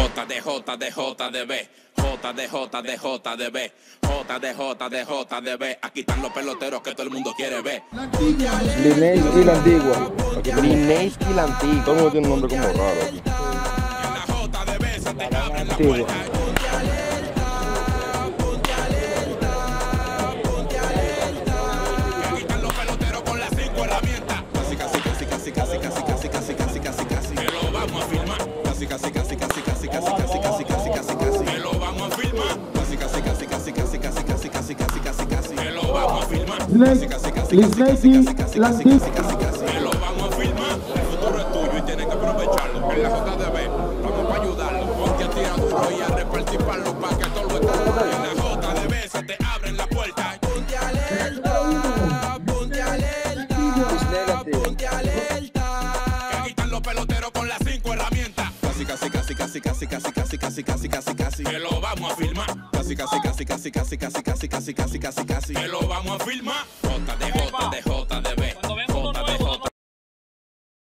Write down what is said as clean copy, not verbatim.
JDB, JDB, JDB. Aquí están los peloteros que todo el mundo quiere ver. Lineski la antigua. Lineski la antigua. Todo el mundo tiene un nombre como raro aquí. En la JDB se te abren la Antigua. puerta. Aquí están los peloteros con las 5 herramientas. Casi. Que lo vamos a filmar. Casi. Que lo vamos a filmar. Que lo vamos a filmar. Lineski la antigua. Que lo vamos a filmar. El futuro es tuyo y tienes que aprovecharlo. En la JDB vamos para ayudarlo. Ponte a tirar duro y a repartir palos para que todo lo esté. En la JDB se te abren la puerta. Ponte alerta, ponte alerta, ponte alerta. Que aquí están los peloteros con las 5 herramientas. Casi. Que lo vamos a filmar. Casi. Que lo vamos a filmar. JDB.